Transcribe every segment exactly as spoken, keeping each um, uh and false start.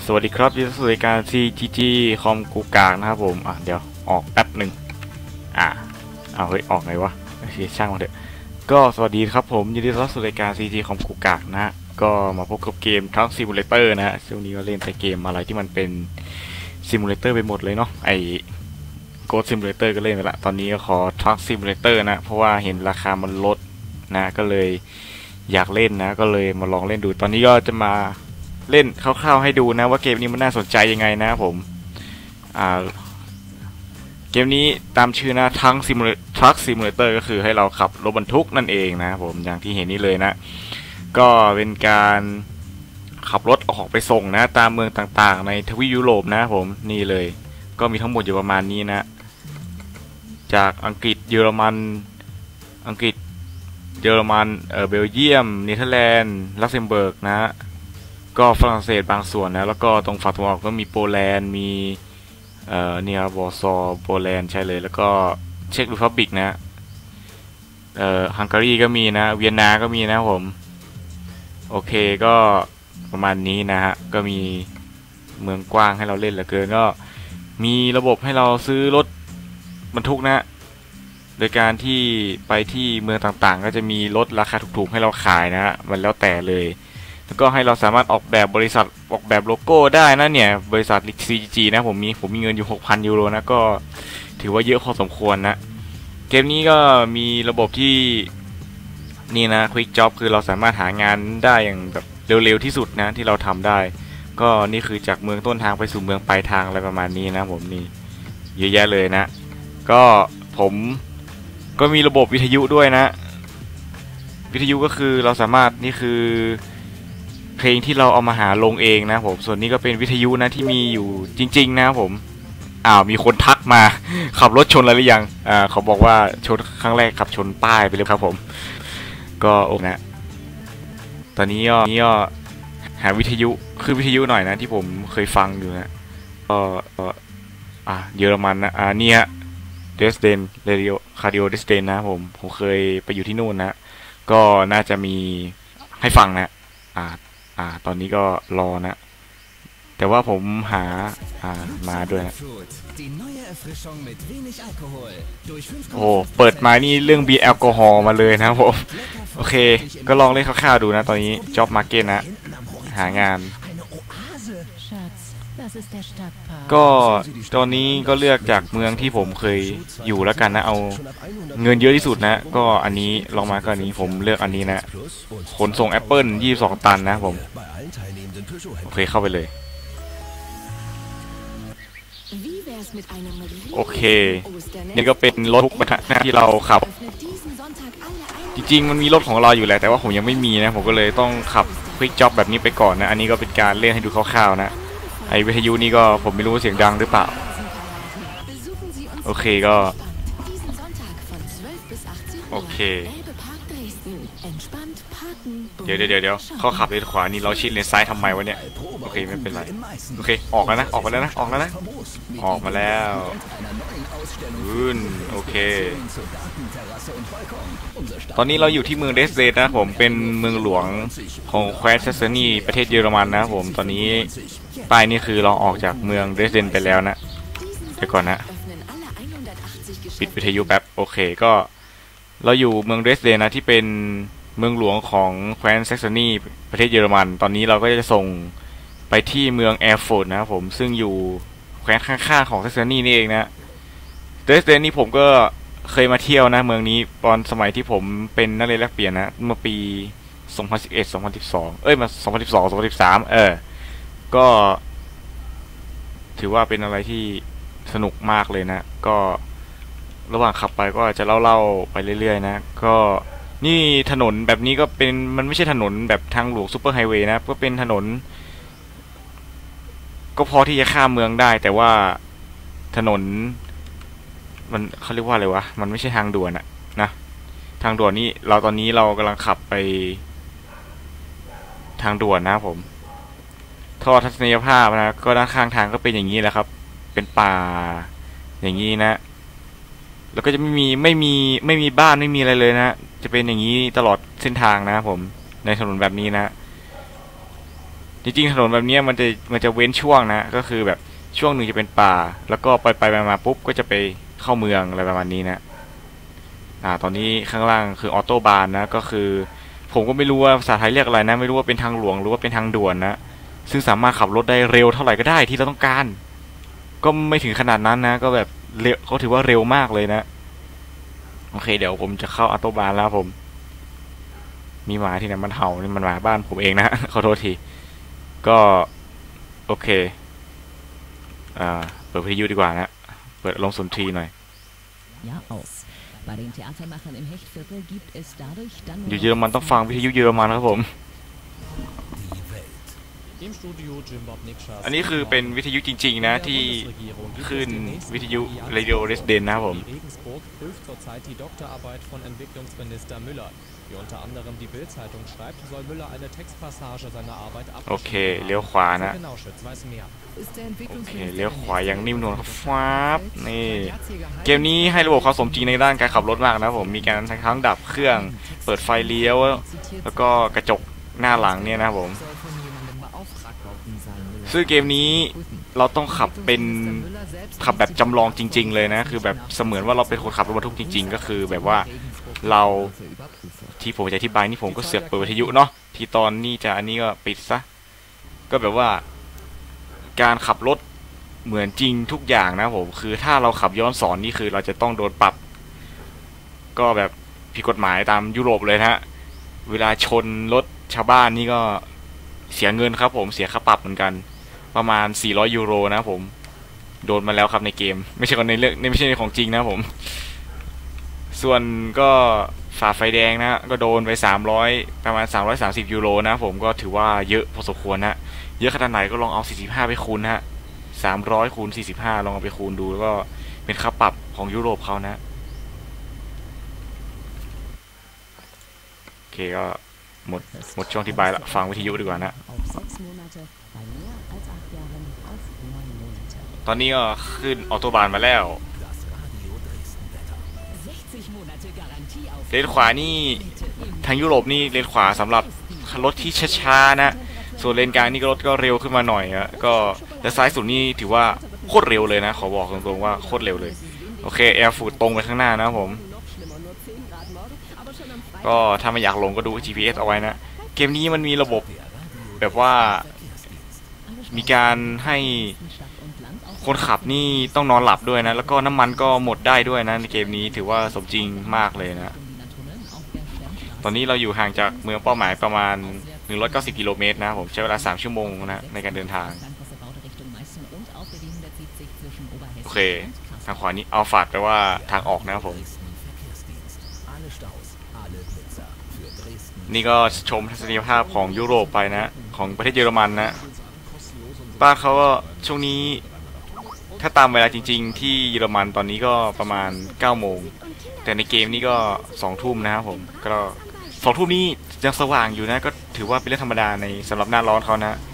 สวัสดีครับยินดีต้อนรับสู่รายการ ซี จี จี คอมกูกากนะครับผมอ่ะเดี๋ยวออกแป๊บหนึ่งอ่ะเอาเฮ้ยออกไงวะโอเคช่างมันเถอะก็สวัสดีครับผมยินดีต้อนรับสู่รายการ ซี จี คอมกูกากนะฮะก็มาพบกับเกมทั้งซิมูเลเตอร์นะฮะช่วงนี้ก็เล่นแต่เกมอะไรที่มันเป็นซิมูเลเตอร์ไปหมดเลยเนาะไอโกดซิมูเลเตอร์ก็เล่นไปละตอนนี้ก็ขอทรัคซิมูเลเตอร์นะเพราะว่าเห็นราคามันลดนะก็เลยอยากเล่นนะก็เลยมาลองเล่นดูตอนนี้ก็จะมาเล่นคร่าวๆให้ดูนะว่าเกมนี้มันน่าสนใจยังไงนะผมอ่าเกมนี้ตามชื่อนะทั้งซิมูเลทรัคซิมูเลเตอร์ก็คือให้เราขับรถบรรทุกนั่นเองนะผมอย่างที่เห็นนี่เลยนะก็เป็นการขับรถออกไปส่งนะตามเมืองต่างๆในทวีปยุโรปนะผมนี่เลยก็มีทั้งหมดอยู่ประมาณนี้นะจากอังกฤษเยอรมันอังกฤษเยอรมันเออเบลเยียมเนเธอร์แลนด์ลักเซมเบิร์กนะก็ฝรั่งเศสบางส่วนนะแล้วก็ตรงฝั่งตะวันออกก็มีโปแลนด์มีเอ่อเนี่ยวอร์ซอโปแลนด์ใช่เลยแล้วก็เช็กรีพับลิกนะเอ่อฮังการีก็มีนะเวียนนาก็มีนะผมโอเคก็ประมาณนี้นะฮะก็มีเมืองกว้างให้เราเล่นเหลือเกินก็มีระบบให้เราซื้อรถบรรทุกนะโดยการที่ไปที่เมืองต่างๆก็จะมีรถราคาถูกๆให้เราขายนะฮะมันแล้วแต่เลยแล้วก็ให้เราสามารถออกแบบบริษัทออกแบบโลโก้ได้นะเนี่ยบริษัท ซี จี จี นะผมมีผมมีเงินอยู่ หกพัน ยูโรนะก็ถือว่าเยอะพอสมควรนะเกมนี้ก็มีระบบที่นี่นะ Quick Job คือเราสามารถหางานได้อย่างแบบเร็วๆที่สุดนะที่เราทำได้ก็นี่คือจากเมืองต้นทางไปสู่เมืองปลายทางอะไรประมาณนี้นะผมนี่เยอะแยะเลยนะก็ผมก็มีระบบวิทยุด้วยนะวิทยุก็คือเราสามารถนี่คือเพลงที่เราเอามาหาลงเองนะผมส่วนนี้ก็เป็นวิทยุนะที่มีอยู่จริงๆนะผมอ้าวมีคนทักมาขับรถชนอะไรหรือยังอ่าเขาบอกว่าชนครั้งแรกขับชนป้ายไปเลยครับผมก็โอ้นะตอนนี้ก็นี่ก็หาวิทยุคือวิทยุหน่อยนะที่ผมเคยฟังอยู่นะก็อ่าเยอรมันนะอ่านี่ฮะเดสเดนเรดิโอคาร์ดิโอเดสเดนนะผมผมเคยไปอยู่ที่นู่นนะก็น่าจะมีให้ฟังนะอ่าอ่าตอนนี้ก็รอนะแต่ว่าผมหาอ่ามาด้วยนะโอ้เปิดมานี่เรื่องบีแอลกอฮอล์มาเลยนะผมโอเคก็ลองเล่นคร่าวๆดูนะตอนนี้จ็อบมาร์เก็ตนะหางานก็ตอนนี้ก็เลือกจากเมืองที่ผมเคยอยู่แล้วกันนะเอาเงินเยอะที่สุดนะก็อันนี้ลองมาก็อันนี้ผมเลือกอันนี้นะขนส่งแอปเปิลยี่สิบสองตันนะผมโอเคเข้าไปเลยโอเคนี่ก็เป็นรถบรรทุกที่เราขับจริงๆมันมีรถของเราอยู่แหละแต่ว่าผมยังไม่มีนะผมก็เลยต้องขับควิกจ็อบแบบนี้ไปก่อนนะอันนี้ก็เป็นการเล่นให้ดูคร่าวๆนะไอวิทยุนี่ก็ผมไม่รู้เสียงดังหรือเปล่าโอเคก็โอเคเดี๋ยวเดี๋ยวเดี๋ยวเขาขับเลนขวานี่เราชิดเลนซ้ายทำไมวะเนี่ยโอเคไม่เป็นไรโอเคออกแล้วนะออกมาแล้วนะออกแล้วนะออกมาแล้วอืนโอเคตอนนี้เราอยู่ที่เมืองเดสเดนนะผมเป็นเมืองหลวงของแคว้นแซกซนีประเทศเยอรมันนะผมตอนนี้ป้ายนี่คือเราออกจากเมืองเดสเดนไปแล้วนะไปก่อนนะปิดวิทยุแป๊บโอเคก็เราอยู่เมืองเดสเดนนะที่เป็นเมืองหลวงของแคว้นแซกซนีประเทศเยอรมันตอนนี้เราก็จะส่งไปที่เมืองแอร์โฟร์ตนะครับผมซึ่งอยู่แคว้นข้างๆของแซกซนีนี่เองนะเดสเดนนี่ผมก็เคยมาเที่ยวนะเมืองนี้ตอนสมัยที่ผมเป็นนักเรียนแลกเปลี่ยนนะเมื่อปีสองพันสิบเอ็ด สองพันสิบสองเอ้ยมาสองพันสิบสอง สองพันสิบสามเออก็ถือว่าเป็นอะไรที่สนุกมากเลยนะก็ระหว่างขับไปก็จะเล่าๆไปเรื่อยๆนะก็นี่ถนนแบบนี้ก็เป็นมันไม่ใช่ถนนแบบทางหลวงซูเปอร์ไฮเวย์นะก็เป็นถนนก็พอที่จะข้ามเมืองได้แต่ว่าถนนมันเขาเรียกว่าอะไรวะมันไม่ใช่ทางด่วนอะนะทางด่วนนี่เราตอนนี้เรากำลังขับไปทางด่วนนะผมท่อทัศนียภาพนะก็ด้านข้างทางก็เป็นอย่างนี้แหละครับเป็นป่าอย่างนี้นะแล้วก็จะไม่มีไม่มีไม่มีบ้านไม่มีอะไรเลยนะจะเป็นอย่างนี้ตลอดเส้นทางนะผมในถนนแบบนี้นะจริงๆถนนแบบนี้มันจะมันจะเว้นช่วงนะก็คือแบบช่วงหนึ่งจะเป็นป่าแล้วก็ไปไปมาปุ๊บก็จะไปเข้าเมืองอะไรประมาณนี้นะอ่าตอนนี้ข้างล่างคือออโตบานนะก็คือผมก็ไม่รู้ว่าภาษาไทยเรียกอะไรนะไม่รู้ว่าเป็นทางหลวงหรือว่าเป็นทางด่วนนะซึ่งสามารถขับรถได้เร็วเท่าไหร่ก็ได้ที่เราต้องการก็ไม่ถึงขนาดนั้นนะก็แบบเร็วเขาถือว่าเร็วมากเลยนะโอเคเดี๋ยวผมจะเข้าออโตบานแล้วผมมีหมาที่ไหนมันเห่านี่มันหมาบ้านผมเองนะขอโทษทีก็โอเคอ่าเปิดวิทยุดีกว่านะเปิดลงสุนทรีหน่อยอยู่เยอรมันต้องฟังวิทยุเยอรมันครับผมอันนี้คือเป็นวิทยุจริงๆนะที่ขึ้นวิทยุ Radio Resident นะครับผมโอเคเลี้ยวขวานะโอเคเลี้ยวขวาอย่างนิ่มนวลครับฟ้าบนี่เกมนี้ให้ระบบความสมจริงในด้านการขับรถมากนะผมมีการทั้งดับเครื่องเปิดไฟเลี้ยวแล้วก็กระจกหน้าหลังเนี่ยนะครับผมซึ่งเกมนี้เราต้องขับเป็นขับแบบจำลองจริงๆเลยนะคือแบบเสมือนว่าเราเป็นคนขับรถบรรทุกจริงๆก็คือแบบว่าเราที่ผมจะอธิบายนี่ผมก็เสือกเปิดวิทยุเนาะที่ตอนนี้จะอันนี้ก็ปิดซะก็แบบว่าการขับรถเหมือนจริงทุกอย่างนะผมคือถ้าเราขับย้อนสอนนี่คือเราจะต้องโดนปรับก็แบบผิดกฎหมายตามยุโรปเลยนะฮะเวลาชนรถชาวบ้านนี่ก็เสียเงินครับผมเสียค่าปรับเหมือนกันประมาณสี่ร้อยยูโรนะผมโดนมาแล้วครับในเกมไม่ใช่คนในเรื่องไม่ใช่ในของจริงนะผมส่วนก็ฝ่าไฟแดงนะก็โดนไปสามร้อยประมาณสามร้อยสามสิบยูโรนะผมก็ถือว่าเยอะพอสมควรนะเยอะขนาดไหนก็ลองเอาสี่สิบห้าไปคูณนะสามร้อยคูณสี่สิบห้าลองเอาไปคูณดูแล้วก็เป็นค่าปรับของยุโรปเขานะโอเคก็หมดหมดช่วงที่บายละฟังวิทยุดีกว่านะตอนนี้ก็ขึ้นออโตบานมาแล้วเลนขวานี่ทางยุโรปนี่เลนขวาสำหรับรถที่ช้าๆนะส่วนเลนกลางนี่ก็รถก็เร็วขึ้นมาหน่อยอะก็และซ้ายสุดนี่ถือว่าโคตรเร็วเลยนะขอบอกตรงๆว่าโคตรเร็วเลยโอเคแอร์ฟูดตรงไปข้างหน้านะผมก็ถ้าไม่อยากลงก็ดู จี พี เอส เอาไว้นะเกมนี้มันมีระบบแบบว่ามีการให้คนขับนี่ต้องนอนหลับด้วยนะแล้วก็น้ำมันก็หมดได้ด้วยนะในเกมนี้ถือว่าสมจริงมากเลยนะตอนนี้เราอยู่ห่างจากเมืองเป้าหมายประมาณหนึ่งร้อยเก้าสิบกิโลเมตรนะผมใช้เวลาสามชั่วโมงนะในการเดินทางโอเคทางขวานี้อัลฟาดแปลว่าทางออกนะครับผมนี่ก็ชมทัศนียภาพของยุโรปไปนะของประเทศเยอรมันนะบ้านเขาก็ช่วงนี้ถ้าตามเวลาจริงๆที่เยอรมันตอนนี้ก็ประมาณเก้าโมงแต่ในเกมนี่ก็สองทุ่มนะครับผมก็สองทุ่มนี้ยังสว่างอยู่นะก็ถือว่าเป็นเรื่องธรรมดาในสำหรับหน้าร้อนเขานะ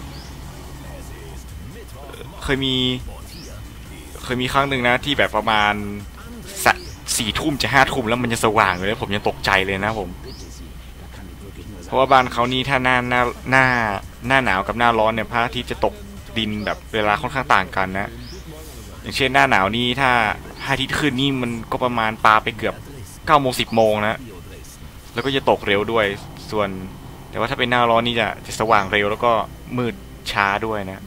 เคยมีเคยมีครั้งหนึ่งนะที่แบบประมาณสี่ทุ่มจะห้าทุ่มแล้วมันจะสว่างเลยผมยังตกใจเลยนะผมเพราะว่าบ้านเขานี่ถ้าหน้าหน้าหน้าหน้าหนาวกับหน้าร้อนเนี่ยพระอาทิตย์จะตกดินแบบเวลาค่อนข้างต่างกันนะอย่างเช่นหน้าหนาวนี่ถ้าพระอาทิตย์ขึ้นนี่มันก็ประมาณปาไปเกือบเก้าโมงสิบโมงนะแล้วก็จะตกเร็วด้วยส่วนแต่ว่าถ้าเป็นหน้าร้อนนี่จะจะสว่างเร็วแล้วก็มืดช้าด้วยนะ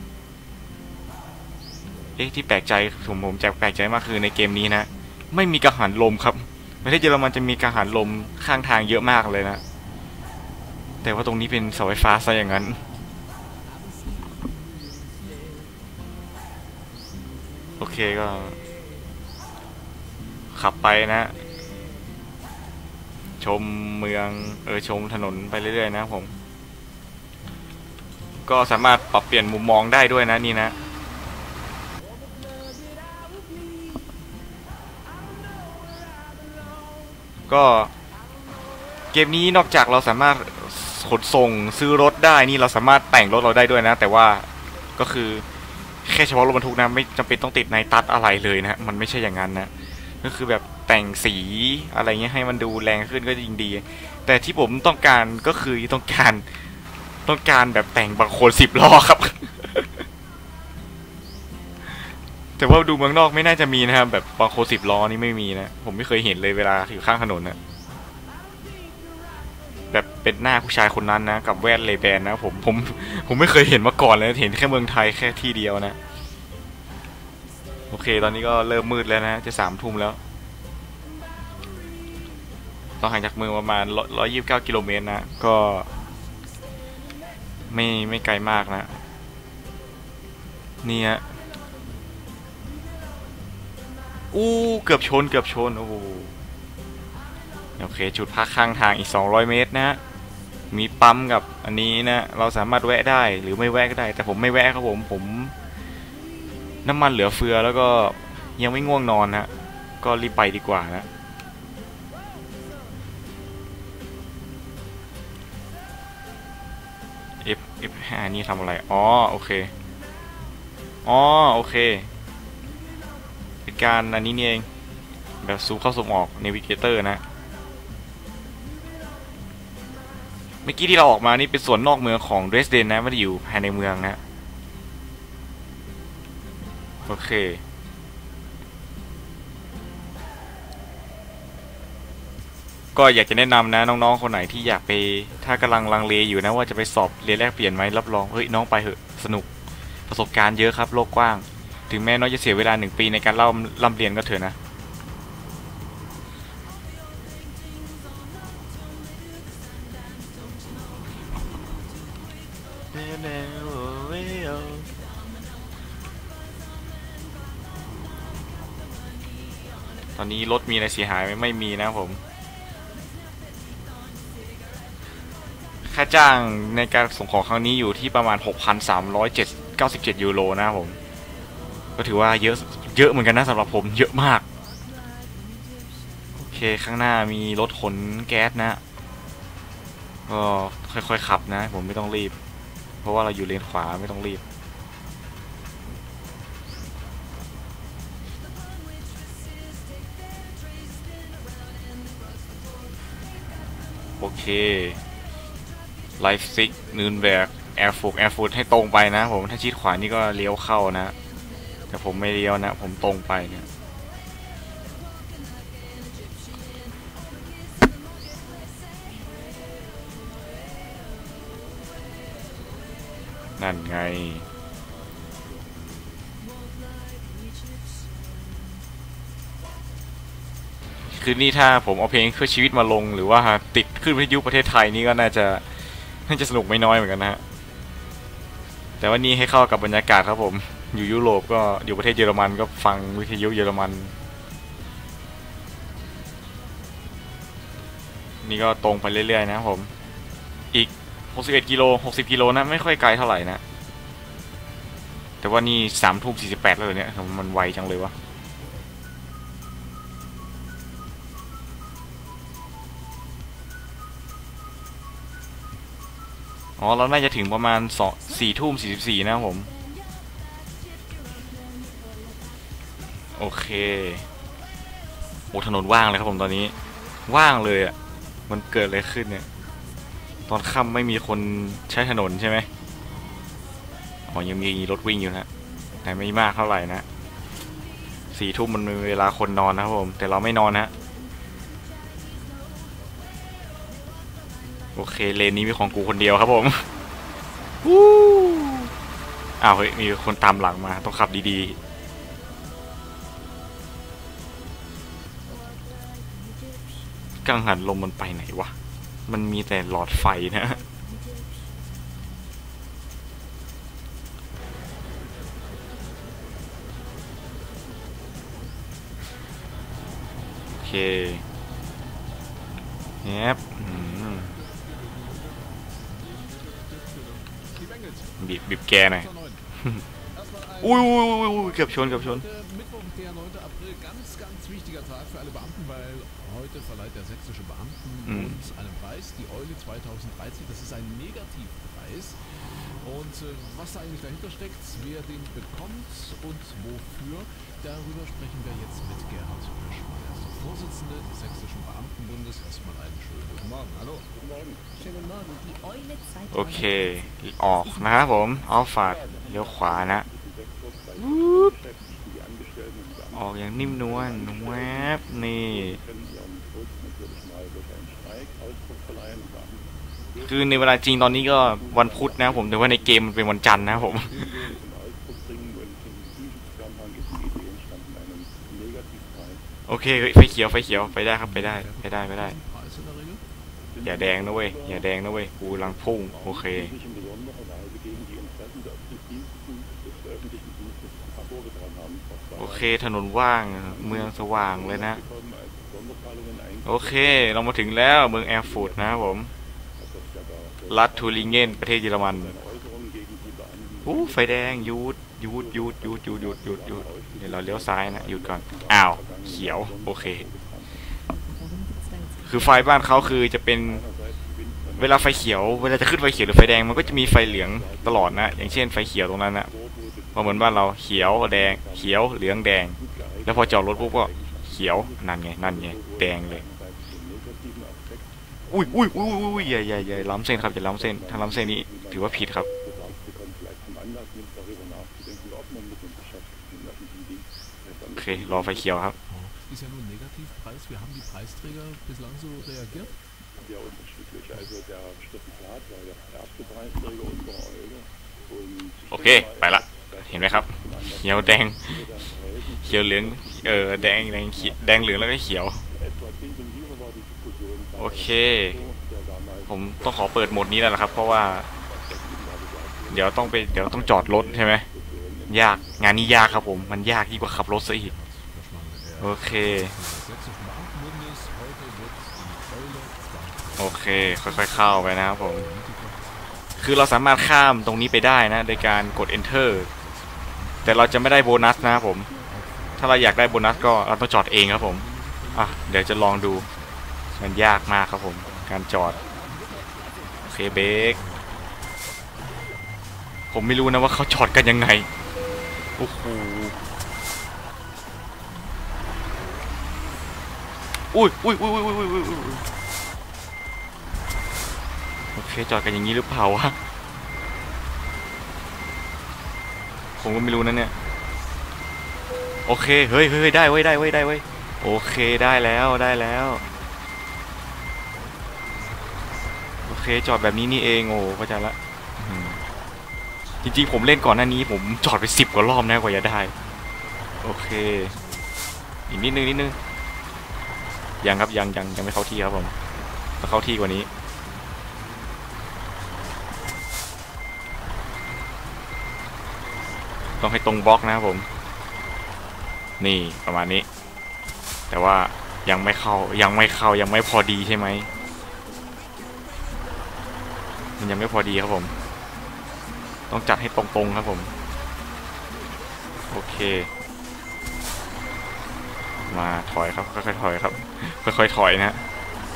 เอ๊ะที่แปลกใจผมผมแปลกใจมากคือในเกมนี้นะไม่มีกังหันลมครับประเทศเยอรมันจะมีกังหันลมข้างทางเยอะมากเลยนะแต่ว่าตรงนี้เป็นเสาไฟฟ้าซะอย่างนั้นโอเคก็ขับไปนะชมเมืองเออชมถนนไปเรื่อยๆนะผมก็สามารถปรับเปลี่ยนมุมมองได้ด้วยนะนี่นะก็เกมนี้นอกจากเราสามารถขนส่งซื้อรถได้นี่เราสามารถแต่งรถเราได้ด้วยนะแต่ว่าก็คือแค่เฉพาะรถบรรทุกนะไม่จำเป็นต้องติดในตัดอะไรเลยนะมันไม่ใช่อย่างนั้นนะก็คือแบบแต่งสีอะไรเงี้ยให้มันดูแรงขึ้นก็ยิ่งดีแต่ที่ผมต้องการก็คือต้องการต้องการแบบแต่งบางคนสิบล้อครับ แต่ว่าดูเมืองนอกไม่น่าจะมีนะครับแบบบางคนสิบล้อนี่ไม่มีนะผมไม่เคยเห็นเลยเวลาอยู่ข้างถนนนะแบบเป็นหน้าผู้ชายคนนั้นนะกับแว่นเลแบนนะผมผมผมไม่เคยเห็นมาก่อนเลยเห็นแค่เมืองไทยแค่ที่เดียวนะโอเคตอนนี้ก็เริ่มมืดแล้วนะจะสามทุ่มแล้วต้องห่างจากเมืองประมาณร้อยยี่สิบเก้ากิโลเมตรนะก็ไม่ไม่ไกลมากนะเนี่ยอู้เกือบชนเกือบชนโอ้โอเคจุดพักข้างทางอีกสองร้อยเมตรนะมีปั๊มกับอันนี้นะเราสามารถแวะได้หรือไม่แวะก็ได้แต่ผมไม่แวะครับผมผมน้ำมันเหลือเฟือแล้วก็ยังไม่ง่วงนอนนะก็รีบไปดีกว่านะเอฟเอฟห้านี่ทำอะไรอ๋อโอเคอ๋อโอเคเป็นการอันนี้นี่เองแบบซูมเข้าซูมออกเนวิเกเตอร์นะเมื่อกี้ที่เราออกมานี่เป็นส่วนนอกเมืองของเดรสเดนนะไม่ได้อยู่ภายในเมืองนะโอเคก็อยากจะแนะนำนะน้องๆคนไหนที่อยากไปถ้ากำลังลังเลอยู่นะว่าจะไปสอบเรียนแลกเปลี่ยนไหมรับรองเฮ้ยน้องไปเถอะสนุกประสบการณ์เยอะครับโลกกว้างถึงแม้น้องจะเสียเวลาหนึ่งปีในการเล่าล่ำเรียนก็เถอะนะตอนนี้รถมีอะไรเสียหายไหมไม่มีนะผมค่าจ้างในการส่งของครั้งนี้อยู่ที่ประมาณ หกพันสามร้อยเก้าสิบเจ็ด ยูโรนะผมก็ถือว่าเยอะเยอะเหมือนกันนะสำหรับผมเยอะมากโอเคข้างหน้ามีรถขนแก๊สนะก็ค่อยๆขับนะผมไม่ต้องรีบเพราะว่าเราอยู่เลนขวาไม่ต้องรีบโอเคไลฟ์ซิกนูนแบกแอร์ฟูกแอร์ฟูดให้ตรงไปนะผมถ้าชิดขวานี่ก็เลี้ยวเข้านะแต่ผมไม่เลี้ยวนะผมตรงไปเนี่ยนั่นไงคือนี่ถ้าผมเอาเพลงเพื่อชีวิตมาลงหรือว่าติดขึ้นวิทยุประเทศไทยนี่ก็น่าจะน่าจะสนุกไม่น้อยเหมือนกันนะฮะแต่ว่านี่ให้เข้ากับบรรยากาศครับผมอยู่ยุโรปก็อยู่ประเทศเยอรมันก็ฟังวิทยุเยอรมันนี่ก็ตรงไปเรื่อยๆนะผมอีกหกสิบเอ็ดกิโลหกสิบกิโลนะไม่ค่อยไกลเท่าไหร่นะแต่ว่านี่สามทุ่มสี่สิบแปดแล้วเนี่ยมันไวจังเลยวะอ๋อเราน่าจะถึงประมาณสองสี่ทุ่มสี่สิบสี่นะผมโอเคโอ้ถนนว่างเลยครับผมตอนนี้ว่างเลยอ่ะมันเกิดอะไรขึ้นเนี่ยตอนค่ำไม่มีคนใช้ถนนใช่ไหมอ๋อยังมีรถวิ่งอยู่นะแต่ไม่มากเท่าไหร่นะสี่ทุ่มมันเป็นเวลาคนนอนนะครับผมแต่เราไม่นอนนะโอเคเลนนี้มีของกูคนเดียวครับผมวู้อ้าวเฮ้ยมีคนตามหลังมาต้องขับดีๆกังหันลมมันไปไหนวะมันมีแต่หลอดไฟนะโอเคแอบบีบบีบแกหน่อยอุ้ยอุ้ยเกือบชนเกือบชน Heute verleiht der sächsische Beamtenbund einen Preis, die Eule zweitausenddreizehn. Das ist ein Negativpreis. Und äh, was da eigentlich dahinter steckt, wer den bekommt und wofür, darüber sprechen wir jetzt mit Gerhard Hirschmeier. Vorsitzende des Sächsischen Beamtenbundes. Erstmal einen schönen guten Morgen. Hallo. Schönen Morgen, die Eule โอเคออกนะครับผมเอาฝาดเลี้ยวขวานะออกอย่างนิ่มนวลแวบนี่คือในเวลาจริงตอนนี้ก็วันพุธนะครับผมแต่ว่าในเกมมันเป็นวันจันทร์นะครับผมโอเคไฟเขียวไฟเขียวไปได้ครับไปได้ไปได้ไปได้อย่าแดงนะเว้ยอย่าแดงนะเว้ยกูกำลังพุ่งโอเคโอเคถนนว่างเมืองสว่างเลยนะโอเคเรามาถึงแล้วเมืองแอร์ฟูร์ตนะครับผมรัฐทูริงเกนประเทศเยอรมันอู้ไฟแดงหยุดหยุดหยุดหยุดหยุดหยุดหยุดหยุดเดี๋ยวเราเลี้ยวซ้ายนะหยุดก่อนอ้าวเขียวโอเคคือไฟบ้านเขาคือจะเป็นเวลาไฟเขียวเวลาจะขึ้นไฟเขียวหรือไฟแดงมันก็จะมีไฟเหลืองตลอดนะอย่างเช่นไฟเขียวตรงนั้นนะพอเหมือนบ้านเราเขียวแดงเขียวเหลืองแดงแล้วพอจอดรถปุ๊บก็เขียวนั่นไงนั่นไงแดงเลยอุ้ยอุ้ยอุ้ยอุ้ยใหญ่ใหญ่ใหญ่ล้ำเส้นครับอย่าล้ำเส้นถ้าล้ำเส้นนี้ถือว่าผิดครับโอเครอไฟเขียวครับ Ist ja nur ein Negativpreis. Wie haben die Preisträger bislang so reagiert? Sehr unterschiedlich. Also der Steffen Plath war der erste Preisträger unserer Eule. โอเคไปละเห็นไหมครับเขียวแดงเขียวเหลืองเออแดงแดงแดงเหลืองแล้วก็เขียวโอเคผมต้องขอเปิดโหมดนี้แล้วนะครับเพราะว่าเดี๋ยวต้องไปเดี๋ยวต้องจอดรถใช่ไหมยากงานนี้ยากครับผมมันยากยิ่งกว่าขับรถซะอีกโอเคโอเคค่อยๆเข้าไปนะครับผมคือเราสามารถข้ามตรงนี้ไปได้นะโดยการกด enter แต่เราจะไม่ได้โบนัสนะครับผมถ้าเราอยากได้โบนัสก็เราต้องจอดเองครับผมอ่ะเดี๋ยวจะลองดูมันยากมากครับผมการจอดโอเคเบรกผมไม่รู้นะว่าเขาจอดกันยังไงโอ้โหอุ้ยอุ้ยอุ้ยอุ้ยอุ้ยอุ้ยโอเคจอดกันอย่างนี้หรือเปล่าวะผมก็ไม่รู้นะเนี่ยโอเคเฮ้ยเฮ้ยได้เว้ยได้เว้ยได้เว้ยโอเคได้แล้วได้แล้วโอเคจอดแบบนี้นี่เองโอ้เข้าใจละจริงๆผมเล่นก่อนหน้านี้ผมจอดไปสิบกว่ารอบนะกว่าจะได้โอเคอีกนิดนึงนิดนึงยังครับยังยังยังไม่เข้าที่ครับผมต้องเข้าที่กว่านี้ต้องให้ตรงบล็อกนะครับผมนี่ประมาณนี้แต่ว่ายังไม่เข้ายังไม่เข้ายังไม่พอดีใช่ไหมมันยังไม่พอดีครับผมต้องจัดให้ตรงๆครับผมโอเคมาถอยครับค่อยๆถอยครับค่อยๆถอยนะ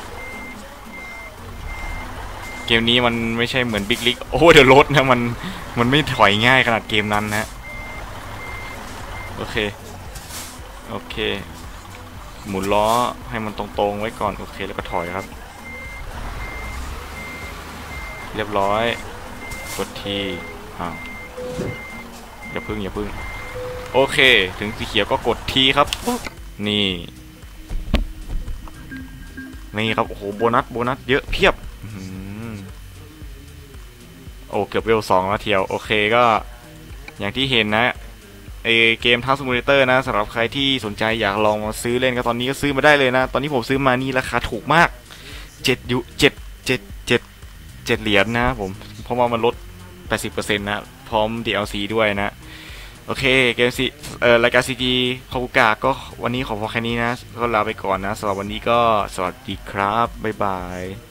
เกมนี้มันไม่ใช่เหมือนบิ๊กลิกโอ้เดี๋ยวรถนะมันมันไม่ถอยง่ายขนาดเกมนั้นนะโอเคโอเคหมุนล้อให้มันตรงๆไว้ก่อนโอเคแล้วก็ถอยครับเรียบร้อยกดทีอ้าวอย่าพึ่งอย่าพึ่งโอเคถึงสีเขียวก็กดทีครับนี่นี่ครับโอ้โหโบนัสโบนัสเยอะเพียบโอ้เกือบเวลสองแล้วเทียวโอเคก็อย่างที่เห็นนะไอเกมทัสมูเลเตอร์นะสำหรับใครที่สนใจอยากลองมาซื้อเล่นก็ตอนนี้ก็ซื้อมาได้เลยนะตอนนี้ผมซื้อมานี่ราคาถูกมากเจ็ดยูเจ็ดเจ็ดเจ็ดเจ็ดเหรียญนะผมเพราะว่ามันลด แปดสิบเปอร์เซ็นต์ นะพร้อม ดี แอล ซี ด้วยนะโอเคเกมซีเอ่อรายการ ซี จี คาบุกะก็วันนี้ขอพอแค่นี้นะก็ลาไปก่อนนะสำหรับวันนี้ก็สวัสดีครับบ๊ายบาย